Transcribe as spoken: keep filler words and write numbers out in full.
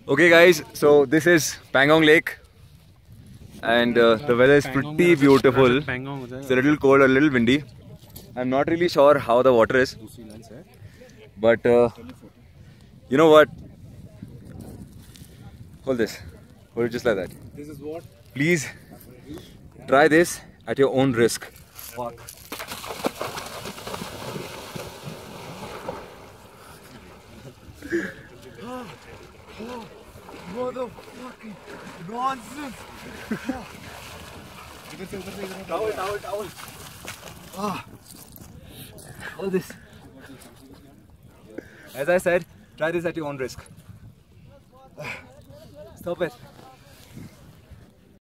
Okay guys, so this is Pangong Lake and uh, the weather is pretty beautiful. It's a little cold, a little windy. I'm not really sure how the water is, but uh, you know what? Hold this. Hold it just like that. This is what? Please try this at your own risk. Fuck. Motherfucking nonsense! Towel, towel, towel. Ah, all this. As I said, try this at your own risk. Stop it.